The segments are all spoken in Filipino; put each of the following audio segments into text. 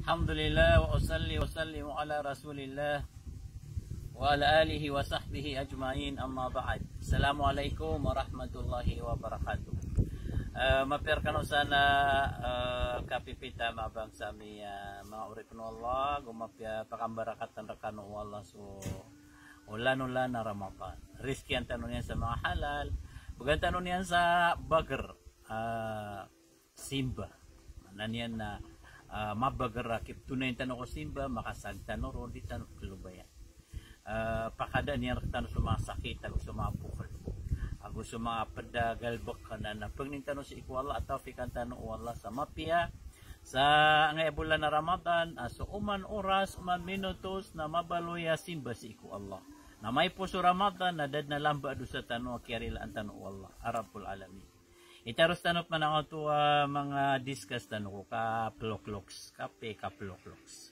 Alhamdulillah wa usalli wa sallimu ala rasulillah wa ala alihi wa sahbihi ajma'in, amma ba'd. Assalamualaikum warahmatullahi wabarakatuh. Maperkano sana kapipita mabang sami mga uripno Allah gumapya pakambarakatan rakano Allah so ulan-ulan na Ramadan. Rizki ang tanong niyan sa mga halal, bukan tanong niyan sa bagar simba. Naniyan na mabagar rakip tunay tanong ko simba makasagtano ron di tanong kalubayan. Pakada niyan tanong sumasakit ako sumapukal. Ako sumapad galbak kana na pagnintanong si ikwala at fikan tanong wala sa mapia sa ngay bulan na Ramadan so uman oras uman minutos na mabaluya simba si iku Allah. Na may puso Ramadan na dad na lamba do sa tanong kiarila ang tanong Allah Arabul Alamin. Itaros tanong man ako to mga discuss tanong ko ka plokloks kape ka plokloks.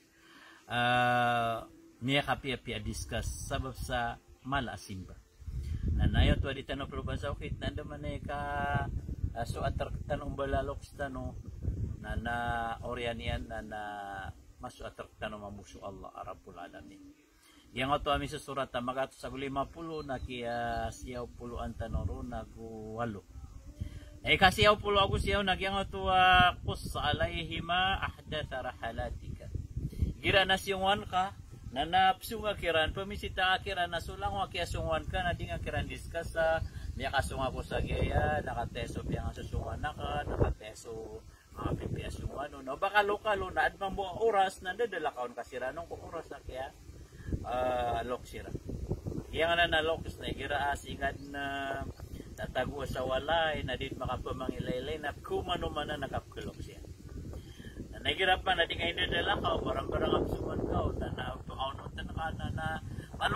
Niya kape discuss sabab sa mala simba. Na nayo to di tanong proban sa ukit nanda man ka so atar tanong balaloks tanong na orianian na masu atar tanong mamusu Allah Arabul Alamin. Yang ato ami sa surat magato sa 50 na kiya siyaw puluan tanong na guwalo. Kasi yaw pulo ako siyaw nagyang ato qus alayhima ahdatha rahalatika. Gira na siyungan ka na napsunga kiran pamisita kiran na sulang wa kiya sungan ka na di nga kiran discuss sa niya kasunga ko sa gaya nakateso piang susungan naka nakateso mga pipias yung no baka lokalo na admang buong oras nandadala kaon kasiranong ko oras na kaya loksira. Yang na loks na gira asingad na tatago sa walay na dit makapamangilaylay na kumano man na nakapkulok siya. Nagirap pa na di kayo nadala ka o barang-barang ang suman ka o na paunutan ka na malo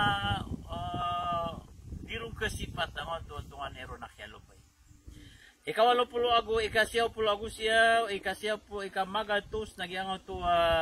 dirong kasipat ang tungan ero na kyalupay. Ikawalo pulo ago, ikasyaw pulo ago siya, ikasyaw po ikamagatos nagyang ito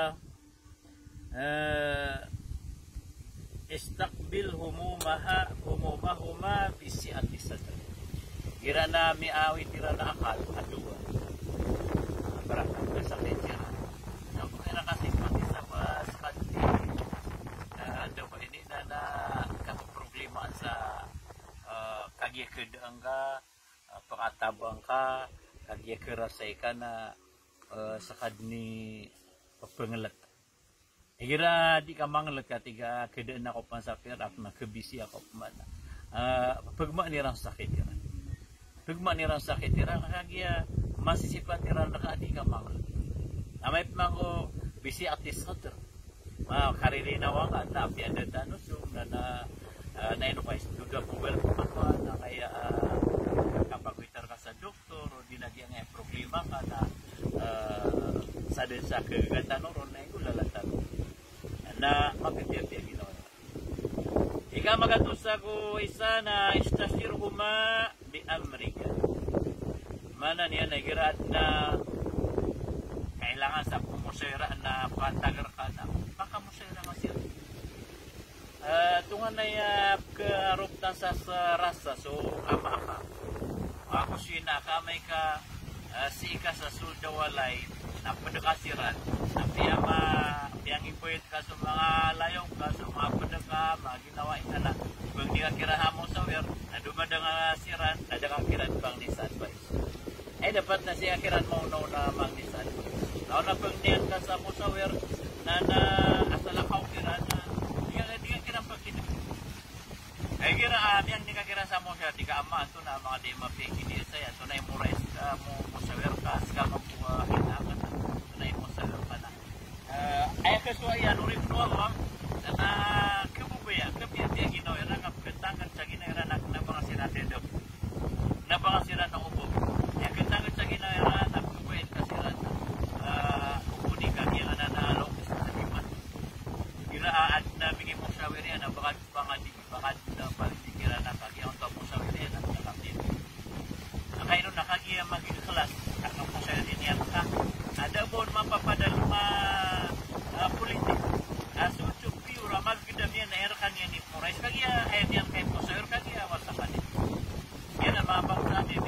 istakbil humumahuma bisi at sadr. Gira na miawi tira na akal aduwa. Barakat na sa kanya. Ako kaya kasi pati sa kanti. Ando ko ini na kaproblema sa kagyakadang ka, pakatabang ka, kagyakarasay ka na sa kadni papangalat. Gira di ka mangalat ka tiga kedaan ako pan sa pirap na kebisi ako man. Pagma nirang sakit ira. Pagma nirang sakit ira kagya masisipat ira na di ka mangalat. Amay pmango bisi atis sadr. Karili na wang at tapi ada tanus yung na ino pa istuda po well pa na kaya kapag witar ka sa doktor o di na diya problema ka na sa din sa kagatan ron na yung lalatan na mapipiyapiyag ginawa. Ika magatusa ko isa na istasirhuma di Amerika. Mana niya nagirat na kailangan sa pumusera na pantagar ka na makamusera nga siya. Tungan na karuptan sa rasa so ama-ama. Ako siya kamay ka sika sa suldawalay na padakasiran na piyang ipoyet ka sa mga layong ka sa mga padaka maginawa ka na kung di ka kirahan mo sa wer na dumadang siran na dakang kiran pang disadvice ay dapat na siya kiran mo na mang disadvice now na pag niyan ka sa mo sa wer na asalakaw kiran na di ka kiran pag kinip ay kira yang di ka kiran sa mo siya di ka ama ito na mga di mapikini saya ito na yung murais ka mo sa wer ka ska mabuha hinakan ay kaswayan urip no Allah na kububaya kapiyati ginawa ra nga katangan sa ginawa na pangasira dedok na pangasira na ubo ya katangan sa ginawa na kububaya kasira ubudi ka giya na lokis sa liman giraat na bigi mo sa wiri na bakad na palikira na kagi ang mo sa wiri na nakapit kayo nakagiya magikhlas ang mo sa wiri niya ka ada bon mapapadalma politik. Sucuk piura magkidamyan na erkan yan ni Morais. Kaya ayat yang kayo po sa erkan yan wasakan. Yan ang mabang sabi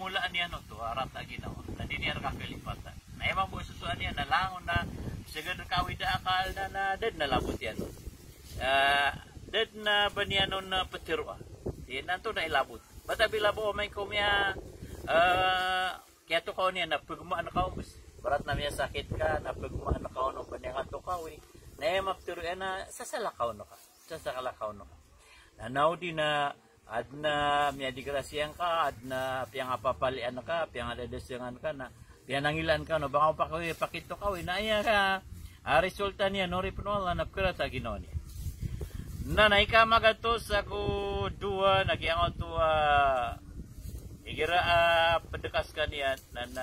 permulaan niya no to arat na ginawa na diniyar ka kalipatan na emang buhay susuan niya nalangon na sagad kawid akal na dead na labot yan dead na ba niya no na petirwa di nanto na ilabot bata bilabo may kumya kaya to kao niya na pagmaan kao barat na niya sakit ka na pagmaan na kao no pa niya to kawi na emang petiro na sasalakaw no ka sasalakaw no ka nanaw di na adna miya digrasyan ka adna piyang apapalian ka piyang adadasyangan ka na piyang nangilan ka no baka pakito ka na iya ka resulta niya no ripunwala na pkira sa ginawa niya na naika magatos ako dua nagiangaw to igira pedekas ka niya na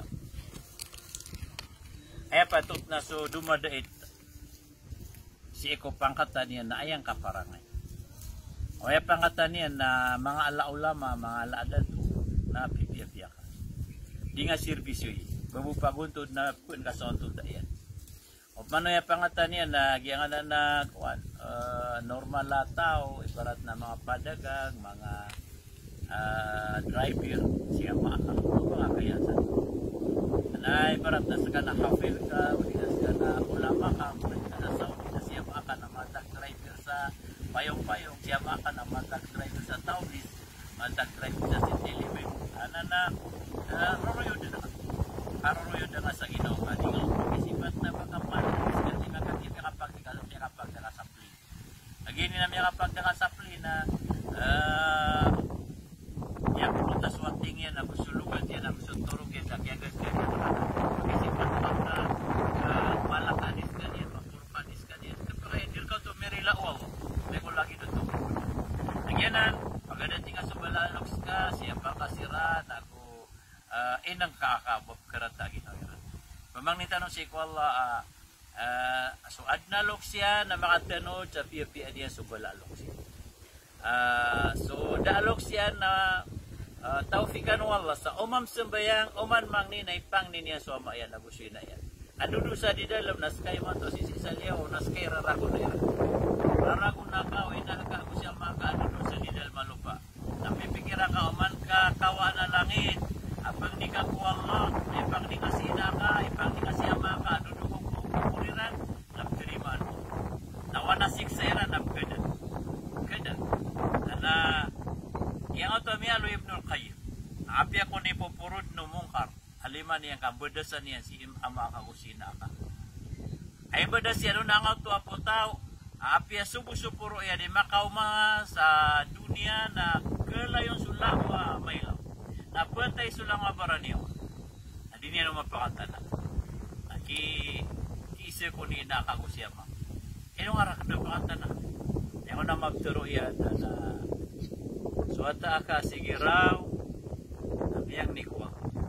ay patut na so dumadait si iko pangkatan niya na ayang kaparangay o ay pangkatan niya na mga alaulama, mga alaadad na pipiya-piya ka. Di nga servisyo yi. Babupaguntod na kun kasontod na yan. O paano yung pangkatan niya na giyangan na normal na tao, ibarat na mga padagang, mga driver, siya maakal. O mga kayasan. Na ibarat na sa ka na hafil ka, o di na sa ka na ulama ka, o di na sa siya maakal na mga driver sa payong-payong, siya maka na matag-drive sa Taubis, matag-drive sa Sintilibin. Ano na, royo din na. Royo din na sa ginawa. Di nga pag-isipat na bakaman, kasi nga kapag nakasapli. Lagi nila may kapag nakasapli na yung pumunta swating yan, na busulugan yan, na busunturog yan, sa kiyagas yan, pag-isipat na malakanis ka yan, magpurpanis ka yan. Kapag hindi ka ito, may rilawal. Lagi dito. Nagyanan, pagdating nga sa balaloks ka, siya pa kasiran, ako, inang kakabop karata ginawa. Pamangnin tanong si Kuala, so adnaloks siya na makatanod sa piya-piya niya sa balaloks siya. So daaloks siya na taufikan wala sa umam sembayang, uman mangni na ipang niya sa umayan, nagusin na yan. Adudu sa di dalam, naskay man to, sisisaliyaw, naskay rarako na yan. Rarago na ka, inalaka ko siya makaano doon sa Nidal Malupa. Napipikira ka, uman ka, kawa na langit. Apang di ka kuwala, ipang di ka sina ka, ipang di ka siya maka, doon kong kukuriran, napiriman mo. Nawa na siksera, napkadan. Kadan. Na, yang ito miyalo Ibnul Qayyim. Api ako ni pupurod no mungkar. Aliman niyang kambudasan niya si ama ka kusina ka. Ay badas yan na nga ito apo tao. Apia subu-supuro ya di Macau sa dunia na kelayong sulawa mailaw. Na patay sulawa baraniyo. Na di niya naman pakatana. Na kiise ko ni inakago siya ma. Inong arak na pakatana. Ako na magturo yan na suwata ka sigiraw na biyang nikwa.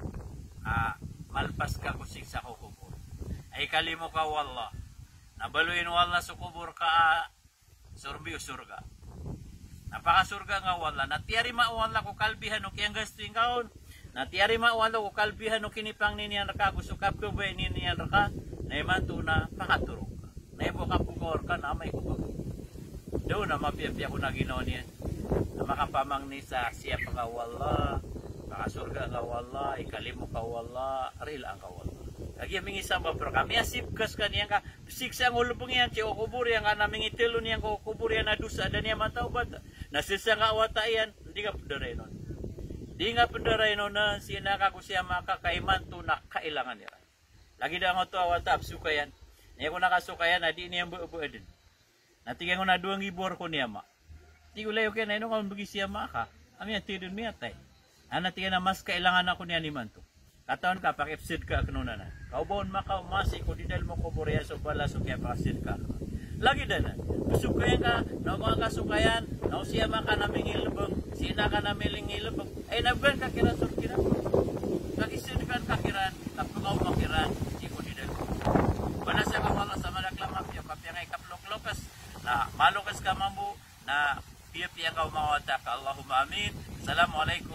Malpas ka kusik sa kukubur. Ay kalimo ka wallah. Nabaluin wala sa kubur ka surbi o surga. Napakasurga nga wala. Natiyari mawala ko kalbihan o kiyang gasting kaon. Natiyari mawala ko kalbihan o kinipang niniyan raka. Gusto ka ko ba niniyan raka. Naimanto na pakaturog ka. Naibo ka pugor ka na may kubag. Doon na mapiapya ko na ginawa niyan. Na makapamang ni sa siya pa ka wala. Pakasurga ka wala. Ikalimo ka wala. Rila ka wala. Lagi mingi sama pero kami asip kas kaniyang ka siksa ang ulubong yan si okubur yang ka naming itilo niyang okubur yan na dusa dan niya mataw ba nasisa nga awata yan hindi ka pendaray nun di nga pendaray nun na sinaka ko siya makakaiman to na kailangan niya lagi na nga to awata sukayan niya ko nakasukayan na di niya buo-buo din natigyan ko na 2,000 ko niya ma di ko layo kaya na ino ka bagi siya maka kami yan tidun miya tay natigyan na mas kailangan ako niya ni Manto. Katawan ka, pakipsid ka kanuna na. Kaubawon makaumasi ko, di dahil mo kuburya so bala so kaya pakipsid ka. Lagi na na. Sukayan ka, na mga kasukayan, na siya maka naming ilubang, sina ka naming ilubang. Ay, nabgan ka kiran so kiran. Kakisid ka kiran, kapungaw makiran, di ko di dahil. Bana siya kawala sa malaklamap, yung kapiyangay kaplok-lokas, na malukas ka mamu, na piya-piya ka umawata ka. Allahumma amin. Assalamualaikum.